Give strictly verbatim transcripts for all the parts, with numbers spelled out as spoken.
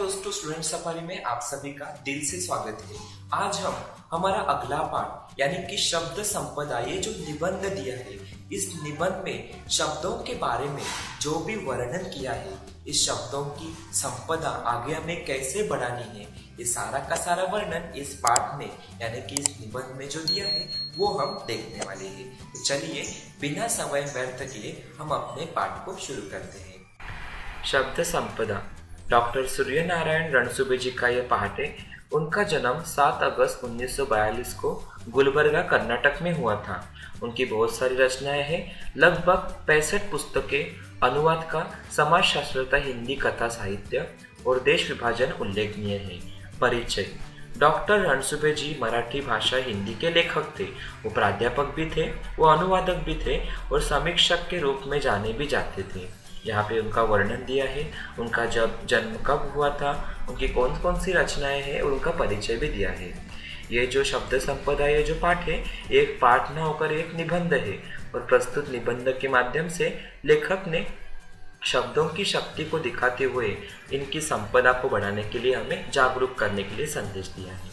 दोस्तों, student safari में आप सभी का दिल से स्वागत है। आज हम हमारा अगला पाठ यानी कि शब्द संपदा, ये जो निबंध दिया है, इस निबंध में शब्दों के बारे में जो भी वर्णन किया है, इस शब्दों की संपदा आगे हमें कैसे बढ़ानी है, ये सारा का सारा वर्णन इस पाठ में यानी कि इस निबंध में जो दिया है वो हम देखने वाले हैं। तो चलिए बिना समय व्यर्थ किए हम अपने पाठ को शुरू करते हैं। शब्द संपदा। डॉक्टर सूर्य नारायण रणसुभे जी का यह पाठ है। उनका जन्म सात अगस्त उन्नीस सौ बयालीस को गुलबर्गा कर्नाटक में हुआ था। उनकी बहुत सारी रचनाएं हैं, लगभग पैंसठ पुस्तकें, अनुवाद का, समाजशास्त्रता, हिंदी कथा साहित्य और देश विभाजन उल्लेखनीय है। परिचय। डॉक्टर रणसुभे जी मराठी भाषा हिंदी के लेखक थे। वो प्राध्यापक भी थे, वो अनुवादक भी थे और समीक्षक के रूप में जाने भी जाते थे। यहाँ पे उनका वर्णन दिया है, उनका जब जन्म कब हुआ था, उनकी कौन कौन सी रचनाएं हैं और उनका परिचय भी दिया है। ये जो शब्द संपदा, ये जो पाठ है, एक पाठ न होकर एक निबंध है और प्रस्तुत निबंध के माध्यम से लेखक ने शब्दों की शक्ति को दिखाते हुए इनकी संपदा को बढ़ाने के लिए हमें जागरूक करने के लिए संदेश दिया है।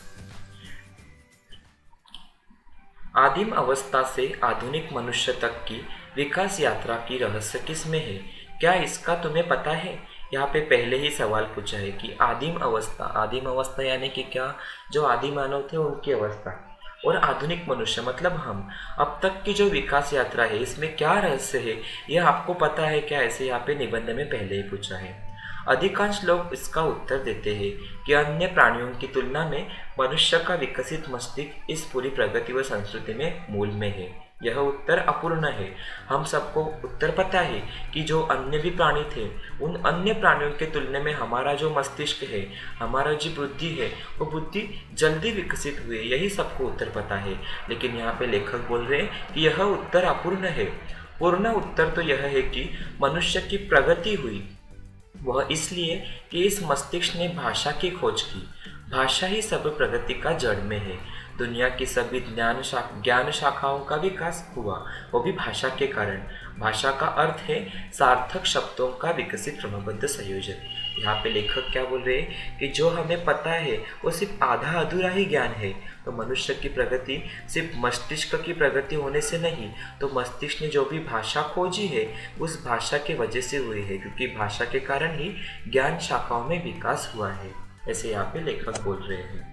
आदिम अवस्था से आधुनिक मनुष्य तक की विकास यात्रा की रहस्य किसमें है, क्या इसका तुम्हें पता है? यहाँ पे पहले ही सवाल पूछा है कि आदिम अवस्था, आदिम अवस्था यानी कि क्या, जो आदि मानव थे उनकी अवस्था, और आधुनिक मनुष्य मतलब हम, अब तक की जो विकास यात्रा है इसमें क्या रहस्य है, यह आपको पता है क्या? ऐसे यहाँ पे निबंध में पहले ही पूछा है। अधिकांश लोग इसका उत्तर देते हैं कि अन्य प्राणियों की तुलना में मनुष्य का विकसित मस्तिष्क इस पूरी प्रगति व संस्कृति में मूल में है। यह उत्तर अपूर्ण है। हम सबको उत्तर पता है कि जो अन्य भी प्राणी थे, उन अन्य प्राणियों के तुलना में हमारा जो मस्तिष्क है, हमारा जो बुद्धि है, वो बुद्धि जल्दी विकसित हुई, यही सबको उत्तर पता है। लेकिन यहाँ पे लेखक बोल रहे हैं कि यह उत्तर अपूर्ण है। पूर्ण उत्तर तो यह है कि मनुष्य की प्रगति हुई, वह इसलिए कि इस मस्तिष्क ने भाषा की खोज की। भाषा ही सब प्रगति का जड़ में है। दुनिया की सभी ज्ञान शा ज्ञान शाखाओं का विकास हुआ, वो भी भाषा के कारण। भाषा का अर्थ है सार्थक शब्दों का विकसित क्रमबद्ध संयोजन। यहाँ पे लेखक क्या बोल रहे हैं कि जो हमें पता है वो सिर्फ आधा अधूरा ही ज्ञान है। तो मनुष्य की प्रगति सिर्फ मस्तिष्क की प्रगति होने से नहीं, तो मस्तिष्क ने जो भी भाषा खोजी है उस भाषा के वजह से हुई है, क्योंकि भाषा के कारण ही ज्ञान शाखाओं में विकास हुआ है। ऐसे यहाँ पे लेखक बोल रहे हैं।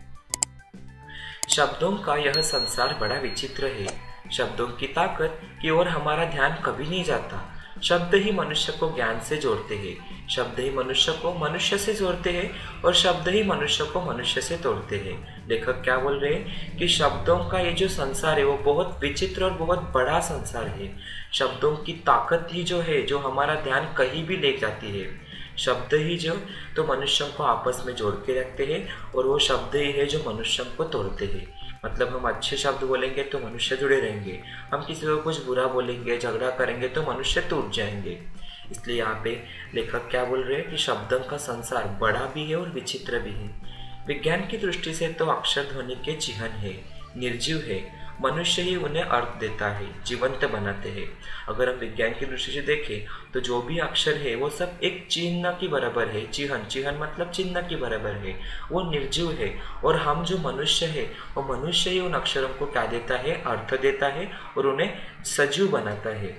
शब्दों का यह संसार बड़ा विचित्र है। शब्दों की ताकत की ओर हमारा ध्यान कभी नहीं जाता। शब्द ही मनुष्य को ज्ञान से जोड़ते हैं, शब्द ही मनुष्य को मनुष्य से जोड़ते हैं और शब्द ही मनुष्य को मनुष्य से तोड़ते हैं। लेखक क्या बोल रहे हैं कि शब्दों का ये जो संसार है वो बहुत विचित्र और बहुत बड़ा संसार है। शब्दों की ताकत ही जो है, जो हमारा ध्यान कहीं भी ले जाती है। शब्द ही जो तो मनुष्यों को आपस में जोड़ के रखते हैं और वो शब्द ही है जो मनुष्यों को तोड़ते हैं। मतलब हम अच्छे शब्द बोलेंगे तो मनुष्य जुड़े रहेंगे, हम किसी को कुछ बुरा बोलेंगे, झगड़ा करेंगे तो मनुष्य टूट जाएंगे। इसलिए यहाँ पे लेखक क्या बोल रहे हैं कि शब्दों का संसार बड़ा भी है और विचित्र भी है। विज्ञान की दृष्टि से तो अक्षर ध्वनि के चिन्ह है, निर्जीव है। मनुष्य ही उन्हें अर्थ देता है, जीवंत बनाते हैं। अगर हम विज्ञान की दृष्टि से देखें तो जो भी अक्षर है वो सब एक चिन्ह की बराबर है। चिन्ह चिन्ह मतलब चिन्ह की बराबर है, वो निर्जीव है। और हम जो मनुष्य है वो मनुष्य ही उन अक्षरों को क्या देता है, अर्थ देता है और उन्हें सजीव बनाता है।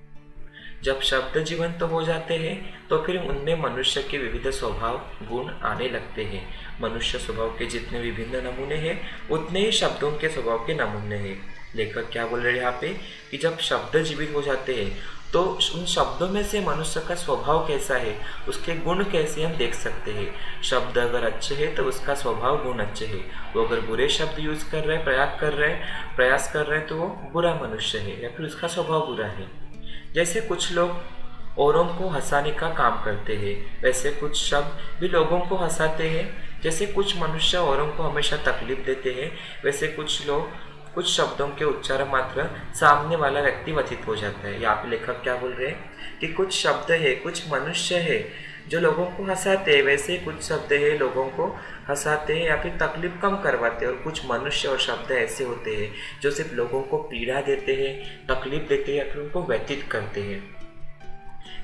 जब शब्द जीवंत तो हो जाते हैं तो फिर उनमें मनुष्य के विविध स्वभाव गुण आने लगते हैं। मनुष्य स्वभाव के जितने विभिन्न नमूने हैं उतने ही शब्दों के स्वभाव के नमूने हैं। लेखक क्या बोल रहे हैं यहाँ पे कि जब शब्द जीवित हो जाते हैं तो उन शब्दों में से मनुष्य का स्वभाव कैसा है, उसके गुण कैसे हम देख सकते हैं। शब्द अगर अच्छे हैं तो उसका स्वभाव गुण अच्छे हैं। वो अगर बुरे शब्द यूज कर रहे हैं, प्रयास कर रहे हैं प्रयास कर रहे हैं तो वो बुरा मनुष्य है या फिर उसका स्वभाव बुरा है। जैसे कुछ लोग औरों को हंसाने का काम करते हैं, वैसे कुछ शब्द भी लोगों को हंसाते हैं। जैसे कुछ मनुष्य औरों को हमेशा तकलीफ देते हैं, वैसे कुछ लोग कुछ शब्दों के उच्चारण मात्र सामने वाला व्यक्ति व्यथित हो जाता है। यहाँ पे लेखक क्या बोल रहे हैं कि कुछ शब्द है, कुछ मनुष्य है जो लोगों को हंसाते हैं, वैसे कुछ शब्द है लोगों को हंसाते हैं या फिर तकलीफ कम करवाते हैं। और कुछ मनुष्य और शब्द ऐसे होते हैं जो सिर्फ लोगों को पीड़ा देते हैं, तकलीफ देते हैं या फिर उनको व्यतीत करते हैं।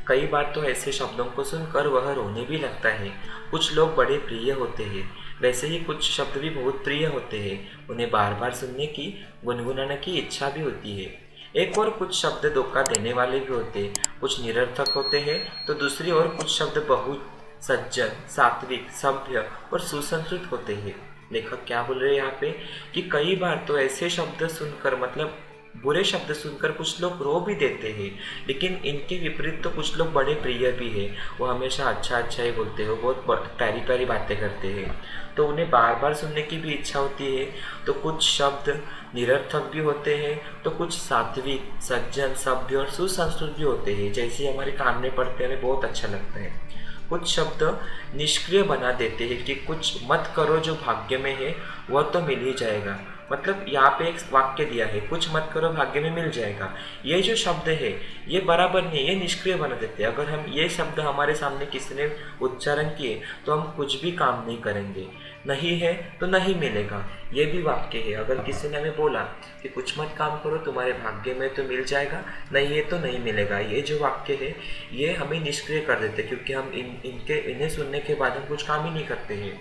कई बार तो ऐसे शब्दों को सुनकर वह रोने भी लगता है। कुछ लोग बड़े प्रिय होते हैं, वैसे ही कुछ शब्द भी बहुत प्रिय होते हैं, उन्हें बार बार सुनने की, गुनगुनाने की इच्छा भी होती है। एक और कुछ शब्द धोखा देने वाले भी होते हैं, कुछ निरर्थक होते हैं, तो दूसरी ओर कुछ शब्द बहुत सज्जन, सात्विक, सभ्य और सुसंस्कृत होते हैं। लेखक क्या बोल रहे हैं यहाँ पे कि कई बार तो ऐसे शब्द सुनकर, मतलब बुरे शब्द सुनकर कुछ लोग रो भी देते हैं, लेकिन इनके विपरीत तो कुछ लोग बड़े प्रिय भी है। वो हमेशा अच्छा अच्छा ही बोलते हैं, बहुत प्यारी प्यारी बातें करते हैं, तो उन्हें बार बार सुनने की भी इच्छा होती है। तो कुछ शब्द निरर्थक भी होते हैं, तो कुछ सात्विक, सज्जन, सभ्य और सुसंस्कृत भी होते हैं, जैसे हमारे कान में पढ़ते हमें बहुत अच्छा लगता है। कुछ शब्द निष्क्रिय बना देते हैं कि कुछ मत करो जो भाग्य में है वह तो मिल ही जाएगा। मतलब यहाँ पे एक वाक्य दिया है, कुछ मत करो भाग्य में मिल जाएगा। ये जो शब्द है ये बराबर नहीं, ये निष्क्रिय बना देते हैं। अगर हम ये शब्द हमारे सामने किसी ने उच्चारण किए तो हम कुछ भी काम नहीं करेंगे। नहीं है तो नहीं मिलेगा, ये भी वाक्य है। अगर किसी ने हमें बोला कि कुछ मत काम करो तुम्हारे भाग्य में तो मिल जाएगा, नहीं है तो नहीं मिलेगा, ये जो वाक्य है ये हमें निष्क्रिय कर देते, क्योंकि हम इन इनके इन्हें सुनने के बाद हम कुछ काम ही नहीं करते हैं।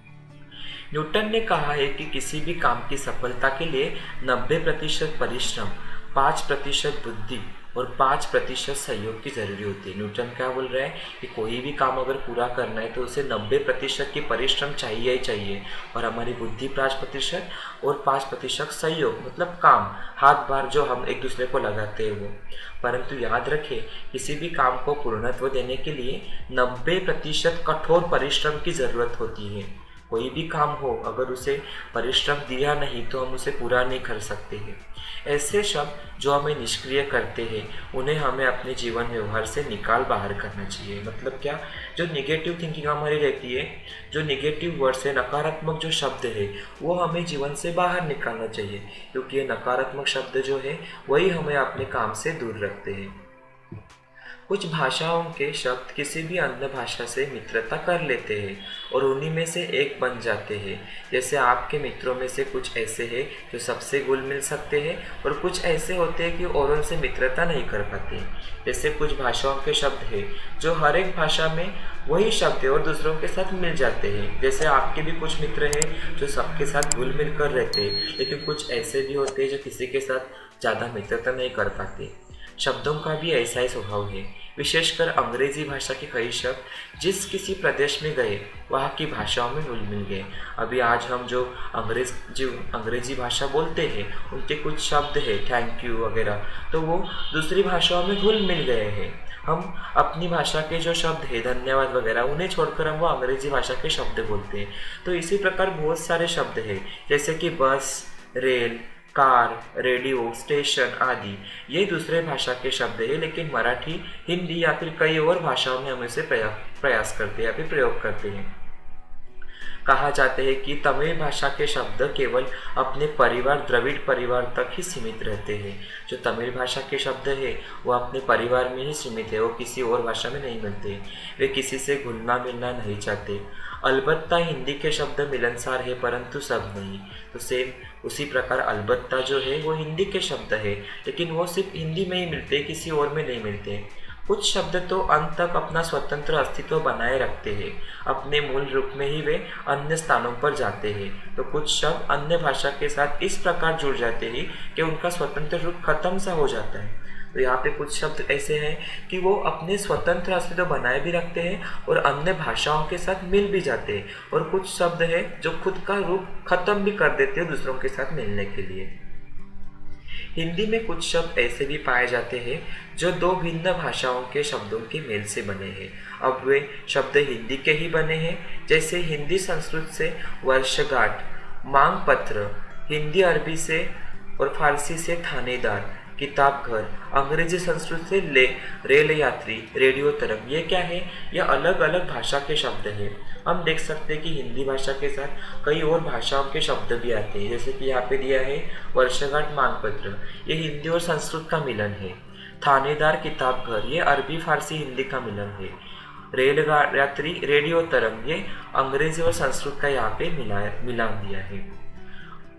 न्यूटन ने कहा है कि किसी भी काम की सफलता के लिए नब्बे प्रतिशत परिश्रम, पाँच प्रतिशत बुद्धि और पाँच प्रतिशत सहयोग की जरूरी होती है। न्यूटन क्या बोल रहा है कि कोई भी काम अगर पूरा करना है तो उसे नब्बे प्रतिशत की परिश्रम चाहिए ही चाहिए, और हमारी बुद्धि पाँच प्रतिशत और पाँच प्रतिशत सहयोग, मतलब काम, हाथ बार जो हम एक दूसरे को लगाते हैं वो। परंतु याद रखें, किसी भी काम को पूर्णत्व देने के लिए नब्बे प्रतिशत कठोर परिश्रम की जरूरत होती है। कोई भी काम हो, अगर उसे परिश्रम दिया नहीं तो हम उसे पूरा नहीं कर सकते हैं। ऐसे शब्द जो हमें निष्क्रिय करते हैं उन्हें हमें अपने जीवन व्यवहार से निकाल बाहर करना चाहिए। मतलब क्या, जो निगेटिव थिंकिंग हमारी रहती है, जो निगेटिव वर्ड्स है, नकारात्मक जो शब्द है, वो हमें जीवन से बाहर निकालना चाहिए, क्योंकि ये नकारात्मक शब्द जो है वही हमें अपने काम से दूर रखते हैं। कुछ भाषाओं के शब्द किसी भी अन्य भाषा से मित्रता कर लेते हैं और उन्हीं में से एक बन जाते हैं। जैसे आपके मित्रों में से कुछ ऐसे हैं जो सबसे घुल मिल सकते हैं और कुछ ऐसे होते हैं कि औरों से मित्रता नहीं कर पाते। जैसे कुछ भाषाओं के शब्द हैं जो हर एक भाषा में वही शब्द है और दूसरों के साथ मिल जाते हैं। जैसे आपके भी कुछ मित्र हैं जो सबके साथ घुल मिल कर रहते हैं, लेकिन कुछ ऐसे भी होते हैं जो किसी के साथ ज़्यादा मित्रता नहीं कर पाते। शब्दों का भी ऐसा ही स्वभाव है। विशेषकर अंग्रेजी भाषा के कई शब्द जिस किसी प्रदेश में गए वहाँ की भाषाओं में घुल मिल गए। अभी आज हम जो अंग्रेज जो अंग्रेजी भाषा बोलते हैं उनके कुछ शब्द है, थैंक यू वगैरह, तो वो दूसरी भाषाओं में घुल मिल गए हैं। हम अपनी भाषा के जो शब्द है, धन्यवाद वगैरह, उन्हें छोड़कर हम वो अंग्रेजी भाषा के शब्द बोलते हैं। तो इसी प्रकार बहुत सारे शब्द हैं, जैसे कि बस, रेल, कार, रेडियो, स्टेशन आदि, ये दूसरे भाषा के शब्द है, लेकिन मराठी, हिंदी या फिर कई और भाषाओं में हम इसे प्रयास करते हैं या फिर प्रयोग करते हैं। कहा जाता है कि तमिल भाषा के शब्द केवल अपने परिवार द्रविड़ परिवार तक ही सीमित रहते हैं। जो तमिल भाषा के शब्द है वो अपने परिवार में ही सीमित है, वो किसी और भाषा में नहीं मिलते। वे किसी से घुलना मिलना नहीं चाहते। अलबत्ता हिंदी के शब्द मिलनसार है, परंतु सब नहीं। तो सेम उसी प्रकार अलबत्ता जो है वो हिंदी के शब्द है, लेकिन वो सिर्फ हिंदी में ही मिलते, किसी और में नहीं मिलते। कुछ शब्द तो अंत तक अपना स्वतंत्र अस्तित्व बनाए रखते हैं, अपने मूल रूप में ही वे अन्य स्थानों पर जाते हैं। तो कुछ शब्द अन्य भाषा के साथ इस प्रकार जुड़ जाते हैं कि उनका स्वतंत्र रूप खत्म सा हो जाता है। तो यहाँ पे कुछ शब्द ऐसे हैं कि वो अपने स्वतंत्र अस्तित्व बनाए भी रखते हैं और अन्य भाषाओं के साथ मिल भी जाते हैं, और कुछ शब्द है जो खुद का रूप खत्म भी कर देते हैं दूसरों के साथ मिलने के लिए। हिंदी में कुछ शब्द ऐसे भी पाए जाते हैं जो दो भिन्न भाषाओं के शब्दों के मेल से बने हैं। अब वे शब्द हिंदी के ही बने हैं, जैसे हिंदी संस्कृत से वर्षगांठ, मांग पत्र, हिंदी अरबी से और फारसी से थानेदार, किताब घर, अंग्रेजी संस्कृत से ले रेल यात्री, रेडियो तरंग। ये क्या है? यह अलग अलग भाषा के शब्द हैं। हम देख सकते हैं कि हिंदी भाषा के साथ कई और भाषाओं के शब्द भी आते हैं, जैसे कि यहाँ पे दिया है वर्षगांठ, मांगपत्र, ये हिंदी और संस्कृत का मिलन है। थानेदार, किताब घर, ये अरबी फारसी हिंदी का मिलन है। रेल यात्री, रेडियो तरंग, ये अंग्रेजी और संस्कृत का यहाँ पे मिला मिलान दिया है।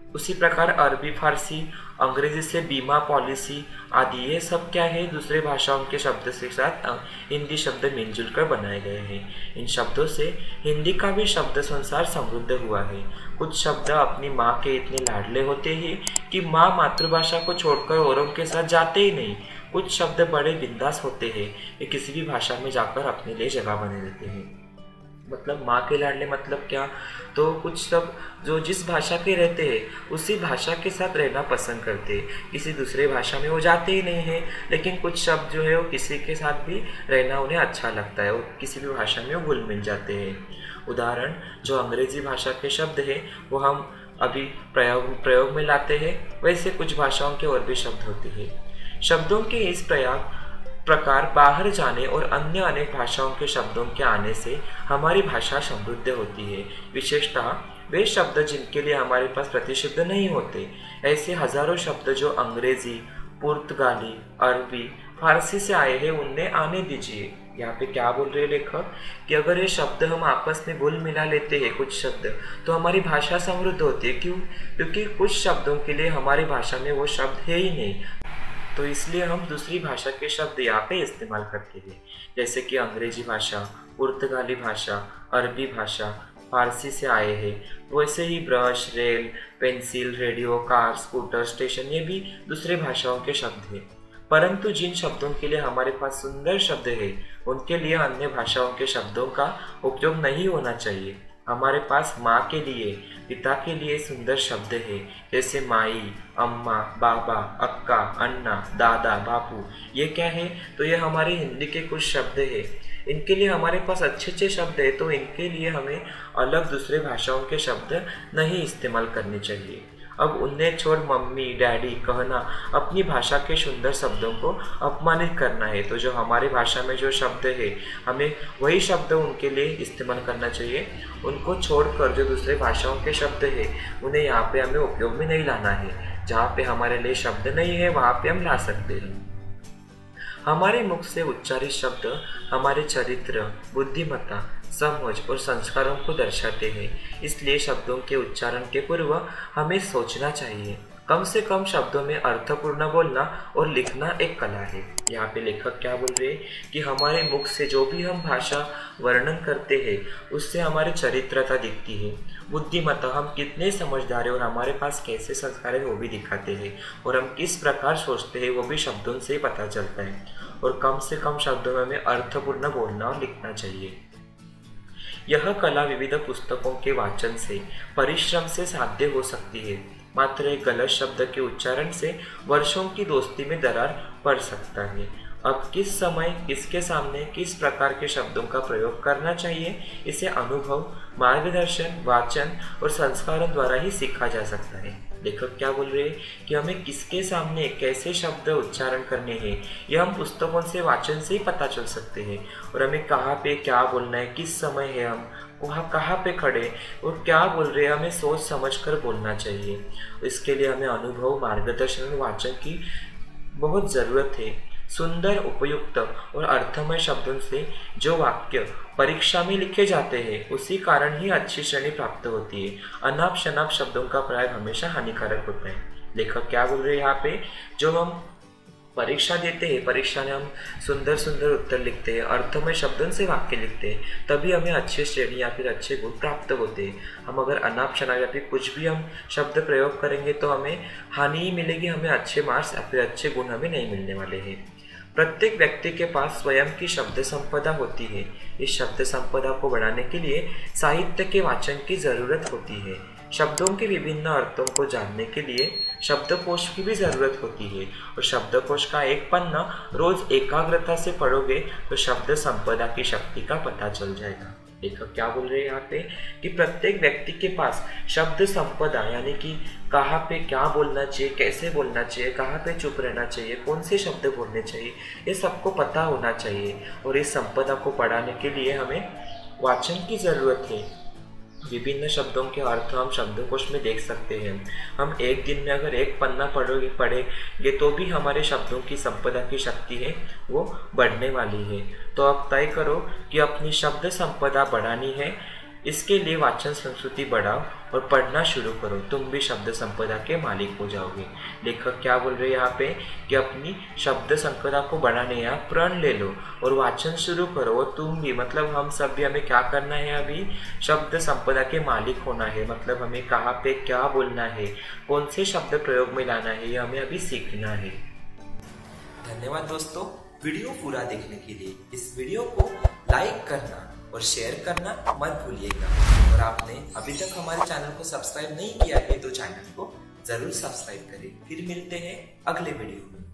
उसी प्रकार अरबी, फारसी, अंग्रेजी से बीमा पॉलिसी आदि, ये सब क्या है, दूसरे भाषाओं के शब्द के साथ हिंदी शब्द मिलजुल कर बनाए गए हैं। इन शब्दों से हिंदी का भी शब्द संसार समृद्ध हुआ है। कुछ शब्द अपनी माँ के इतने लाडले होते हैं कि माँ मातृभाषा को छोड़कर औरों के साथ जाते ही नहीं। कुछ शब्द बड़े बिंदास होते हैं, वे किसी भी भाषा में जाकर अपने लिए जगह बना लेते हैं। मतलब माँ के लाडले मतलब क्या, तो कुछ शब्द जो जिस भाषा के रहते हैं उसी भाषा के साथ रहना पसंद करते हैं, किसी दूसरे भाषा में वो जाते ही नहीं हैं। लेकिन कुछ शब्द जो है वो किसी के साथ भी रहना उन्हें अच्छा लगता है और किसी भी भाषा में वो घुल मिल जाते हैं। उदाहरण, जो अंग्रेजी भाषा के शब्द हैं वो हम अभी प्रयोग प्रयोग में लाते हैं, वैसे कुछ भाषाओं के और भी शब्द होते हैं। शब्दों के इस प्रयोग प्रकार बाहर जाने और अन्य अनेक भाषाओं के शब्दों के आने से हमारी भाषा समृद्ध होती है। विशेषतः वे शब्द जिनके लिए हमारे पास प्रतिशब्द नहीं होते, ऐसे हजारों शब्द जो अंग्रेजी, पुर्तगाली, अरबी, फारसी से आए हैं उन्हें आने दीजिए। यहाँ पे क्या बोल रहे लेखक कि अगर ये शब्द हम आपस में घुल मिला लेते हैं कुछ शब्द, तो हमारी भाषा समृद्ध होती है। क्यों? क्योंकि कुछ शब्दों के लिए हमारी भाषा में वो शब्द है ही नहीं, तो इसलिए हम दूसरी भाषा के शब्द यहाँ पे इस्तेमाल करते हैं। जैसे कि अंग्रेजी भाषा, पुर्तगाली भाषा, अरबी भाषा, फारसी से आए हैं, वैसे ही brush, rail, pencil, radio, car, scooter, station, ये भी दूसरे भाषाओं के शब्द हैं। परंतु जिन शब्दों के लिए हमारे पास सुंदर शब्द है उनके लिए अन्य भाषाओं के शब्दों का उपयोग नहीं होना चाहिए। हमारे पास माँ के लिए, पिता के लिए सुंदर शब्द है, जैसे माई, अम्मा, बाबा, अक्का, अन्ना, दादा, बापू। ये क्या है? तो ये हमारे हिंदी के कुछ शब्द है। इनके लिए हमारे पास अच्छे अच्छे शब्द है, तो इनके लिए हमें अलग दूसरे भाषाओं के शब्द नहीं इस्तेमाल करने चाहिए। अब उन्हें छोड़ मम्मी, डैडी कहना अपनी भाषा के सुंदर शब्दों को अपमानित करना है। तो जो हमारी भाषा में जो शब्द है हमें वही शब्द उनके लिए इस्तेमाल करना चाहिए। उनको छोड़कर जो दूसरे भाषाओं के शब्द है उन्हें यहाँ पे हमें उपयोग में नहीं लाना है। जहाँ पे हमारे लिए शब्द नहीं है वहाँ पे हम ला सकते हैं। हमारे मुख से उच्चारित शब्द हमारे चरित्र, बुद्धिमत्ता, समझ और संस्कारों को दर्शाते हैं। इसलिए शब्दों के उच्चारण के पूर्व हमें सोचना चाहिए। कम से कम शब्दों में अर्थपूर्ण बोलना और लिखना एक कला है। यहाँ पे लेखक क्या बोल रहे हैं कि हमारे मुख से जो भी हम भाषा वर्णन करते हैं उससे हमारी चरित्रता दिखती है। बुद्धिमत्ता, हम कितने समझदार हैं और हमारे पास कैसे संस्कार है वो भी दिखाते हैं, और हम किस प्रकार सोचते हैं वो भी शब्दों से ही पता चलता है। और कम से कम शब्दों में हमें अर्थपूर्ण बोलना और लिखना चाहिए। यह कला विविध पुस्तकों के वाचन से, परिश्रम से साध्य हो सकती है। मात्र एक गलत शब्द के उच्चारण से वर्षों की दोस्ती में दरार पड़ सकता है। अब किस समय किसके सामने किस प्रकार के शब्दों का प्रयोग करना चाहिए, इसे अनुभव, मार्गदर्शन, वाचन और संस्कारों द्वारा ही सीखा जा सकता है। लेखक क्या बोल रहे हैं कि हमें किसके सामने कैसे शब्द उच्चारण करने हैं, यह हम पुस्तकों से, वाचन से ही पता चल सकते हैं। और हमें कहाँ पे क्या बोलना है, किस समय है हम वहाँ कहाँ पे खड़े और क्या बोल रहे हैं, हमें सोच समझ कर बोलना चाहिए। इसके लिए हमें अनुभव, मार्गदर्शन और वाचन की बहुत ज़रूरत है। सुंदर, उपयुक्त और अर्थमय शब्दों से जो वाक्य परीक्षा में लिखे जाते हैं उसी कारण ही अच्छी श्रेणी प्राप्त होती है। अनाप शनाप शब्दों का प्रयोग हमेशा हानिकारक होता है। लेखक क्या बोल रहे हैं यहाँ पे, जो हम परीक्षा देते हैं, परीक्षा में हम सुंदर सुंदर उत्तर लिखते हैं, अर्थमय शब्दों से वाक्य लिखते हैं, तभी हमें अच्छी श्रेणी या फिर अच्छे गुण प्राप्त होते हैं। हम अगर अनाप शनाप या फिर कुछ भी हम शब्द प्रयोग करेंगे तो हमें हानि ही मिलेगी, हमें अच्छे मार्क्स या फिर अच्छे गुण हमें नहीं मिलने वाले हैं। प्रत्येक व्यक्ति के पास स्वयं की शब्द संपदा होती है। इस शब्द संपदा को बढ़ाने के लिए साहित्य के वाचन की जरूरत होती है। शब्दों के विभिन्न अर्थों को जानने के लिए शब्दकोश की भी जरूरत होती है, और शब्दकोश का एक पन्ना रोज एकाग्रता से पढ़ोगे तो शब्द संपदा की शक्ति का पता चल जाएगा। लेखक क्या बोल रहे हैं यहाँ पे कि प्रत्येक व्यक्ति के पास शब्द संपदा, यानी कि कहाँ पे क्या बोलना चाहिए, कैसे बोलना चाहिए, कहाँ पे चुप रहना चाहिए, कौन से शब्द बोलने चाहिए, ये सबको पता होना चाहिए। और इस संपदा को पढ़ाने के लिए हमें वाचन की ज़रूरत है। विभिन्न शब्दों के अर्थ हम शब्दकोश में देख सकते हैं। हम एक दिन में अगर एक पन्ना पढ़ोगे पढ़ेंगे तो भी हमारे शब्दों की संपदा की शक्ति है वो बढ़ने वाली है। तो अब तय करो कि अपनी शब्द संपदा बढ़ानी है, इसके लिए वाचन संस्कृति बढ़ाओ और पढ़ना शुरू करो, तुम भी शब्द संपदा के मालिक हो जाओगे। लेखक क्या बोल रहे हैं यहाँ पे कि अपनी शब्द संपदा को बढ़ाने या प्रण ले लो और वाचन शुरू करो। और तुम भी मतलब हम सब भी, हमें क्या करना है, अभी शब्द संपदा के मालिक होना है। मतलब हमें कहाँ पे क्या बोलना है, कौन से शब्द प्रयोग में लाना है, ये हमें अभी सीखना है। धन्यवाद दोस्तों वीडियो पूरा देखने के लिए। इस वीडियो को लाइक करना और शेयर करना मत भूलिएगा। और आपने अभी तक हमारे चैनल को सब्सक्राइब नहीं किया है तो चैनल को जरूर सब्सक्राइब करें। फिर मिलते हैं अगले वीडियो में।